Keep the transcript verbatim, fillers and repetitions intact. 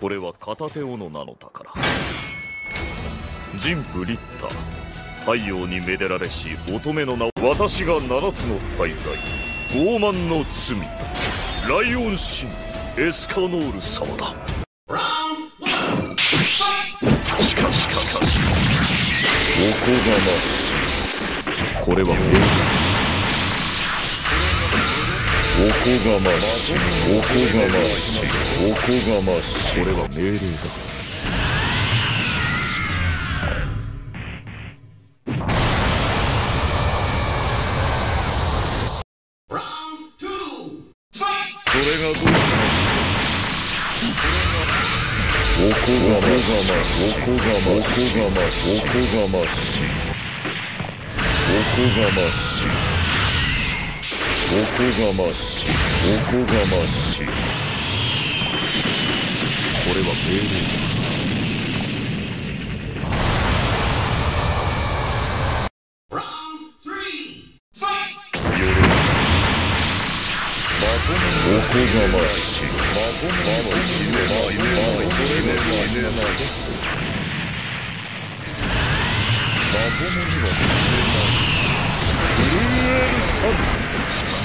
これは片手斧なのだから。神父リッター、太陽にめでられし乙女の名、私が七つの大罪、傲慢の罪、ライオン神エスカノール様だ。しかししかしおこがましい。これは命令。おこがましい、おこがましい、おこがましい。これは命令だ。それがどうしました。おこがましい、おこがましい、おこがましい、おこがましい、おこがましい、おこがましい、おこがましい。これは命令だ。おこがましい。まとめまとめまとめまとめまとめには震えるサン。